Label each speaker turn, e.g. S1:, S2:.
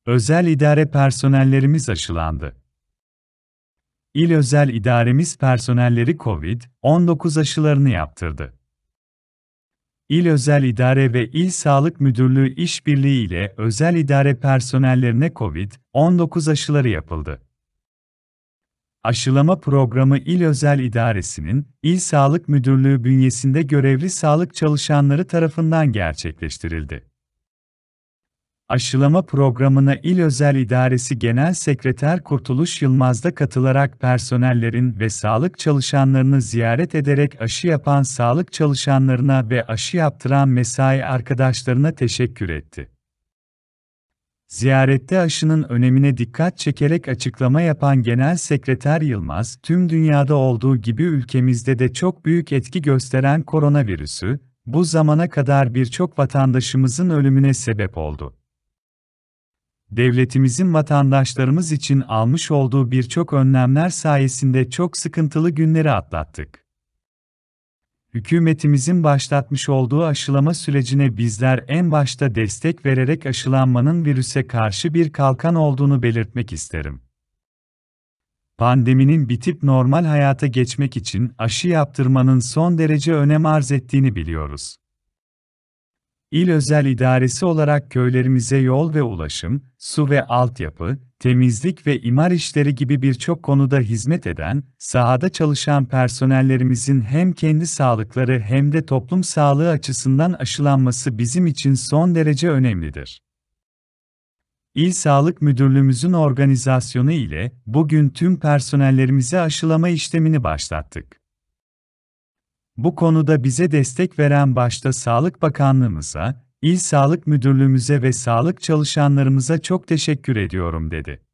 S1: Özel idare personellerimiz aşılandı. İl özel idaremiz personelleri COVID-19 aşılarını yaptırdı. İl Özel İdare ve İl Sağlık Müdürlüğü işbirliği ile özel idare personellerine COVID-19 aşıları yapıldı. Aşılama programı İl Özel İdaresi'nin, İl Sağlık Müdürlüğü bünyesinde görevli sağlık çalışanları tarafından gerçekleştirildi. Aşılama programına İl Özel İdaresi Genel Sekreter Kurtuluş Yılmaz da katılarak personellerin ve sağlık çalışanlarını ziyaret ederek aşı yapan sağlık çalışanlarına ve aşı yaptıran mesai arkadaşlarına teşekkür etti. Ziyarette aşının önemine dikkat çekerek açıklama yapan Genel Sekreter Yılmaz, tüm dünyada olduğu gibi ülkemizde de çok büyük etki gösteren koronavirüsü, bu zamana kadar birçok vatandaşımızın ölümüne sebep oldu. Devletimizin vatandaşlarımız için almış olduğu birçok önlemler sayesinde çok sıkıntılı günleri atlattık. Hükümetimizin başlatmış olduğu aşılama sürecine bizler en başta destek vererek aşılanmanın virüse karşı bir kalkan olduğunu belirtmek isterim. Pandeminin bitip normal hayata geçmek için aşı yaptırmanın son derece önem arz ettiğini biliyoruz. İl Özel İdaresi olarak köylerimize yol ve ulaşım, su ve altyapı, temizlik ve imar işleri gibi birçok konuda hizmet eden, sahada çalışan personellerimizin hem kendi sağlıkları hem de toplum sağlığı açısından aşılanması bizim için son derece önemlidir. İl Sağlık Müdürlüğümüzün organizasyonu ile bugün tüm personellerimize aşılama işlemini başlattık. Bu konuda bize destek veren başta Sağlık Bakanlığımıza, İl Sağlık Müdürlüğümüze ve sağlık çalışanlarımıza çok teşekkür ediyorum dedi.